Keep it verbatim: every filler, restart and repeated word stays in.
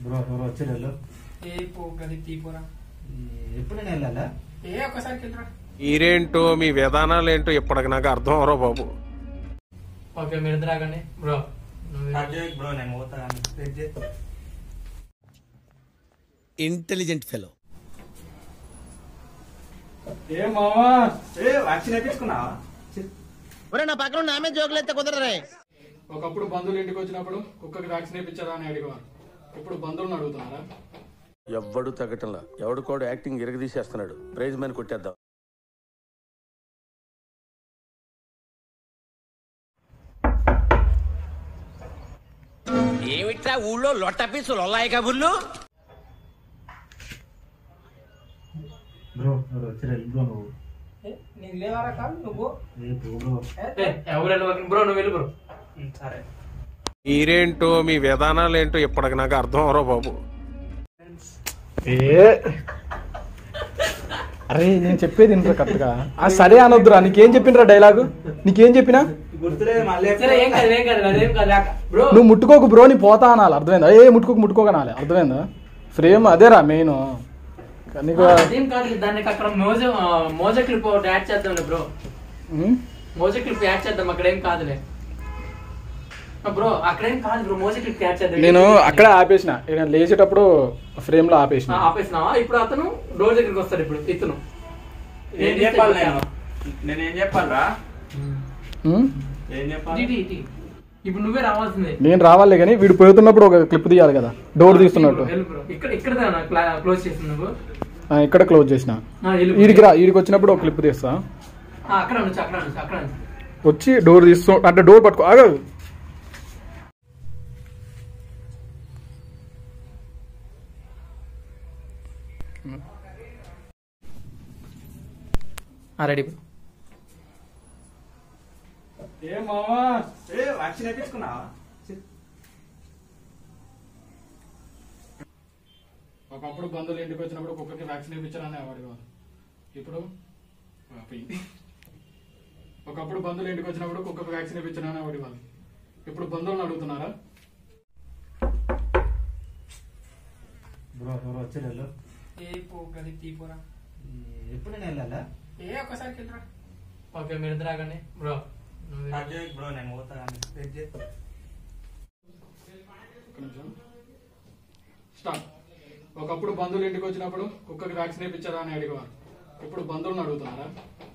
Bro ఎవరు వచ్చారు? ఏ పో గది తీపోరా. ఎప్పుడు నేను వెళ్ళాలా? ఏ ఒక్కసారి వెళ్ళరా. మీరేంటో మీ విధానాలు ఏంటో ఇప్పటికి నాకు అర్థం అవరో బాబు. ఓకే మీరు రాగండి బ్రో. బ్రో నేను పోతా. Intelligent fellow. ఏ మామా ఏ వ్యాక్సిన్ వేయించుకున్నావా? ఒరే నా పక్కన నామే జోకులైతే కుదరరే. ఒకప్పుడు బంధువులు ఇంటికి వచ్చినప్పుడు కుక్కకి వ్యాక్సిన్ వేయించారా అని అడిగేవారు. ఇప్పుడు బంధువులను అడుగుతున్నారా? ఎవ్వడు తగ్గటంలా, ఎవడు కూడా యాక్టింగ్ ఇరగదీసేస్తున్నాడు. ప్రైజ్ మని కొట్టేద్దాం. ఏమిట్రా ఊళ్ళో లొట్ట పీసులు ఉన్నాయి కబుర్లు? బ్రో ఎవరు వచ్చారు? బ్రో నువ్వు నీకు లేవారా కాదు నువ్వు? ఏ బ్రో ఎవరు బ్రో నువ్వు వెళ్ళు బ్రో. సరే మీరేంటో మీ విధానాలు ఏంటో ఇప్పటికి నాకు అర్థం అవరో బాబు. ఏ అరే నేను చెప్పేది ఇంటర్ కరెక్ట్గా. సరే అనొద్దురా. నీకేం చెప్పినరా డైలాగు? నీకేం చెప్పినా నువ్వు ముట్టుకోకు బ్రో, నీ పోతా అనాలి. అర్థమైందా? ఏ ముట్టుకోకు ముట్టుకోక అనాలి. అర్థమైందా? ఫ్రేమ్ అదేరా మెయిన్. నీకు దానికి అక్కడ మోజ మోజ క్లిప్ యాడ్ చేద్దాం బ్రో. మోజ క్లిప్ యాడ్ చేద్దాం. అక్కడేం కాదులే బ్రో. అక్కడేం కాదు బ్రో. మోజ క్లిప్ యాడ్ చేద్దాం. నేను అక్కడే ఆపేసిన. నేను లేచేటప్పుడు ఫ్రేమ్ లో ఆపేసిన. ఆపేసినావా? ఇప్పుడు అతను డోర్ దగ్గరికి వస్తాడు. ఇప్పుడు ఇతను ఏం చెప్పాలి? నేను ఏం చెప్పాలరా? ఇప్పుడు నువ్వే రావాల్సిందే. నేను రావాలి కానీ వీడు పోతున్నప్పుడు ఒక క్లిప్ తీయాలి కదా, డోర్ తీస్తున్నట్టు. ఇక్కడ ఇక్కడ క్లోజ్ చేసి నువ్వు ఇక్కడ క్లోజ్ చేసిన. వీడికి రా, వీడికి వచ్చినప్పుడు ఒక క్లిప్ తీస్తా. అక్కడ నుంచి అక్కడ నుంచి అక్కడ వచ్చి డోర్ తీస్తూ అంటే డోర్ పట్టుకో. ఆగదు రెడీ. ఏ మామా ఏ వ్యాక్సిన్ వేయించుకున్నావా? ఒకప్పుడు బంధువులు ఇంటికి వచ్చినప్పుడు కుక్కకి వ్యాక్సిన్ వేయించారని అడిగేవారు. ఇప్పుడు ఒకప్పుడు బంధువులు ఇంటికి వచ్చినప్పుడు కుక్కకి వ్యాక్సిన్ వేయించారని అడిగేవారు. ఇప్పుడు బంధువులను అడుగుతున్నారా? బ్రో ఎవరు వచ్చారు? ఏ పో గది తీపోరా. ఎప్పుడు నేను వెళ్ళాలా? ఏ ఒక్కసారి వెళ్ళరా. ఓకే మీరు రాగండి బ్రో. బ్రో నేను పోతా. స్టార్ట్. ఒకప్పుడు బంధువులు ఇంటికి వచ్చినప్పుడు కుక్కకి వ్యాక్సిన్ వేయించారా అని అడిగేవారు. ఇప్పుడు బంధువులను అడుగుతున్నారా?